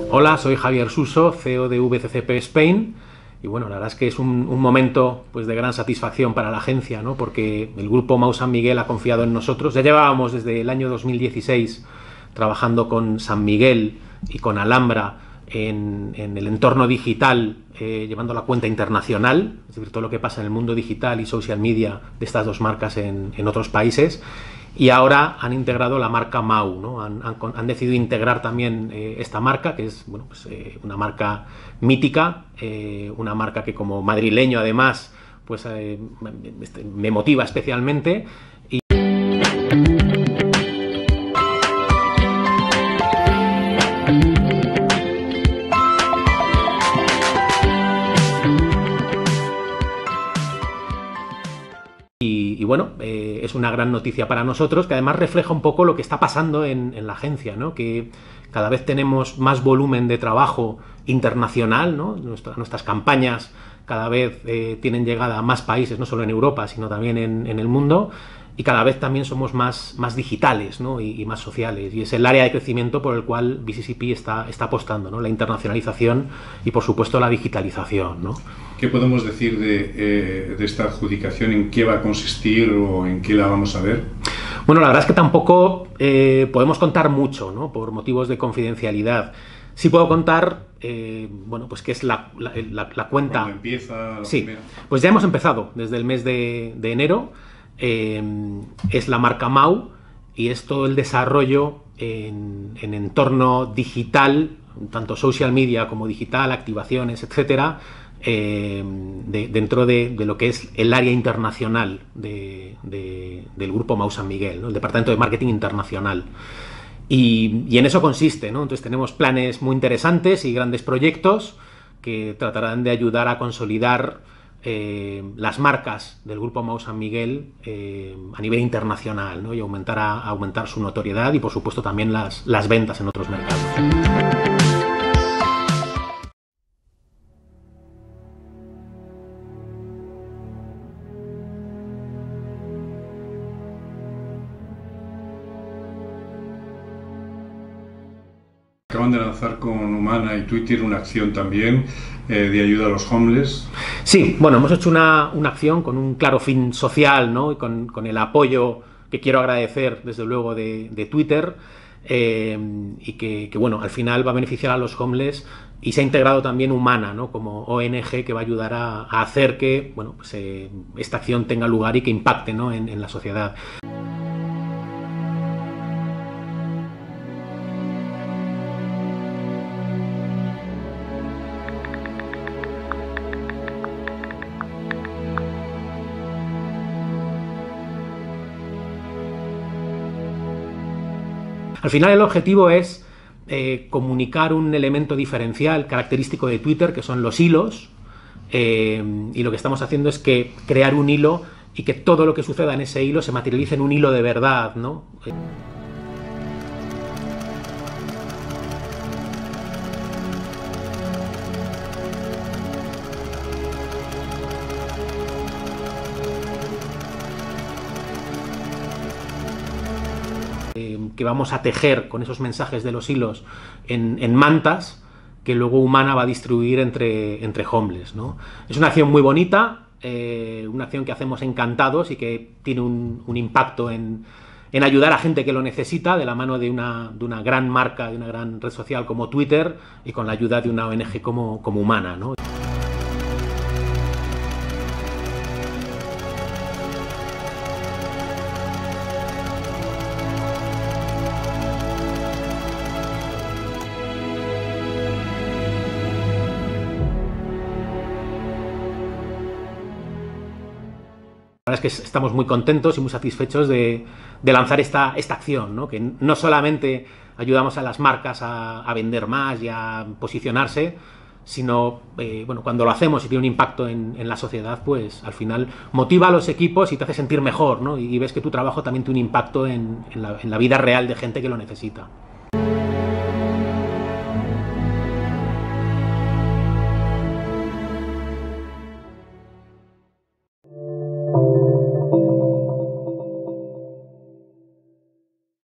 Hola, soy Javier Suso, CEO de VCCP Spain. Y bueno, la verdad es que es un momento pues, de gran satisfacción para la agencia, ¿no? Porque el grupo Mau San Miguel ha confiado en nosotros. Ya llevábamos desde el año 2016 trabajando con San Miguel y con Alhambra en el entorno digital, llevando la cuenta internacional, es decir, todo lo que pasa en el mundo digital y social media de estas dos marcas en otros países. Y ahora han integrado la marca Mau, ¿no? Han decidido integrar también esta marca, que es bueno, pues, una marca mítica, una marca que como madrileño además pues, me motiva especialmente. Y bueno, es una gran noticia para nosotros, que además refleja un poco lo que está pasando en la agencia, ¿no? Que cada vez tenemos más volumen de trabajo internacional, ¿no? Nuestras campañas cada vez tienen llegada a más países, no solo en Europa, sino también en el mundo, y cada vez también somos más digitales, ¿no? y más sociales, y es el área de crecimiento por el cual VCCP está apostando, ¿no? La internacionalización y por supuesto la digitalización, ¿no? ¿Qué podemos decir de esta adjudicación? ¿En qué va a consistir o en qué la vamos a ver? Bueno, la verdad es que tampoco podemos contar mucho, ¿no? Por motivos de confidencialidad. Sí puedo contar, bueno, pues qué es la cuenta. ¿Cuándo empieza? Sí, Primera. pues ya hemos empezado desde el mes de enero. Es la marca Mau y es todo el desarrollo en entorno digital, tanto social media como digital, activaciones, etcétera, dentro de lo que es el área internacional del grupo Mau San Miguel, ¿no? El departamento de marketing internacional. Y en eso consiste, ¿no? Entonces tenemos planes muy interesantes y grandes proyectos que tratarán de ayudar a consolidar las marcas del grupo Mau San Miguel a nivel internacional, ¿no? Y aumentar su notoriedad y por supuesto también las ventas en otros mercados. Acaban de lanzar con Humana y Twitter una acción también de ayuda a los homeless. Sí, bueno, hemos hecho una acción con un claro fin social, ¿no? Y con el apoyo que quiero agradecer desde luego de Twitter y que bueno, al final va a beneficiar a los homeless, y se ha integrado también Humana, ¿no? Como ONG que va a ayudar a hacer que bueno, pues, esta acción tenga lugar y que impacte, ¿no? en la sociedad. Al final el objetivo es comunicar un elemento diferencial característico de Twitter, que son los hilos, y lo que estamos haciendo es crear un hilo y que todo lo que suceda en ese hilo se materialice en un hilo de verdad, ¿no? Que vamos a tejer con esos mensajes de los hilos en mantas que luego Humana va a distribuir entre homeless, ¿no? Es una acción muy bonita, una acción que hacemos encantados y que tiene un impacto en ayudar a gente que lo necesita, de la mano de una gran marca, de una gran red social como Twitter, y con la ayuda de una ONG como Humana, ¿no? La verdad es que estamos muy contentos y muy satisfechos de lanzar esta acción, ¿no? Que no solamente ayudamos a las marcas a vender más y a posicionarse, sino bueno, cuando lo hacemos y tiene un impacto en la sociedad, pues al final motiva a los equipos y te hace sentir mejor, ¿no? Y ves que tu trabajo también tiene un impacto en la vida real de gente que lo necesita.